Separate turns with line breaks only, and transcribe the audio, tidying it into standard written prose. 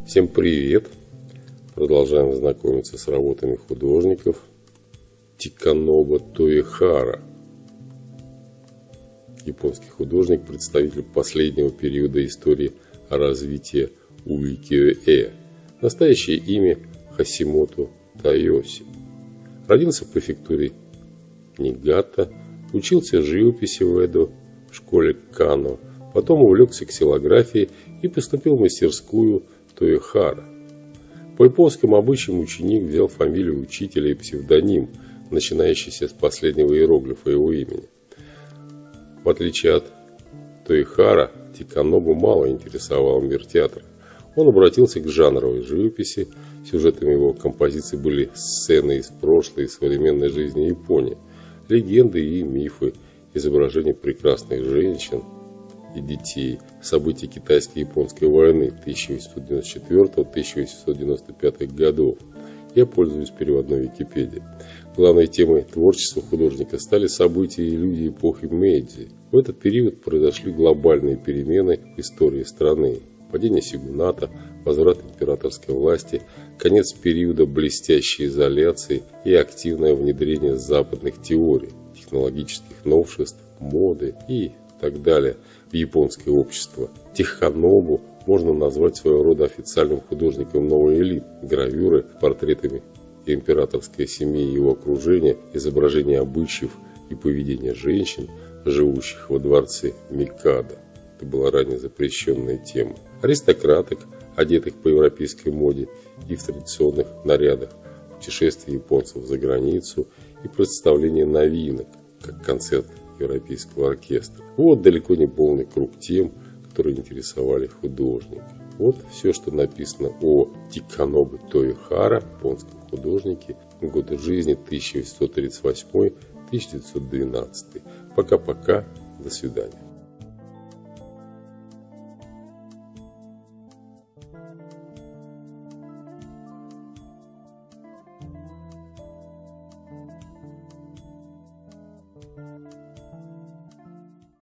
Всем привет! Продолжаем знакомиться с работами художников. Таканобу Тоехара. Японский художник, представитель последнего периода истории развития уикиё-э. Настоящее имя Хасимото Тайоси. Родился в префектуре Нигата, учился живописи в Эдо в школе Кано, потом увлекся ксилографией и поступил в мастерскую Тоехара. По японским обычаям ученик взял фамилию учителя и псевдоним, начинающийся с последнего иероглифа его имени. В отличие от Тоехара, Таканобу мало интересовал мир театра. Он обратился к жанровой живописи. Сюжетами его композиций были сцены из прошлой и современной жизни Японии, легенды и мифы, изображения прекрасных женщин и детей, события китайско-японской войны 1894-1895 годов. Я пользуюсь переводной Википедией. Главной темой творчества художника стали события и люди эпохи Мэйдзи. В этот период произошли глобальные перемены в истории страны. Падение сёгуната, возврат императорской власти, конец периода блестящей изоляции и активное внедрение западных теорий, технологических новшеств, моды и так далее в японское общество. Таканобу можно назвать своего рода официальным художником новой элиты. Гравюры с портретами императорской семьи и его окружения, изображения обычаев и поведения женщин, живущих во дворце Микадо. Это была ранее запрещенная тема. Аристократок, одетых по европейской моде и в традиционных нарядах, путешествия японцев за границу и представление новинок, как концерт европейского оркестра. Вот далеко не полный круг тем, которые интересовали художника. Вот все, что написано о Таканобу Тоехара, японском художнике, годы жизни 1838-1912. Пока-пока, до свидания.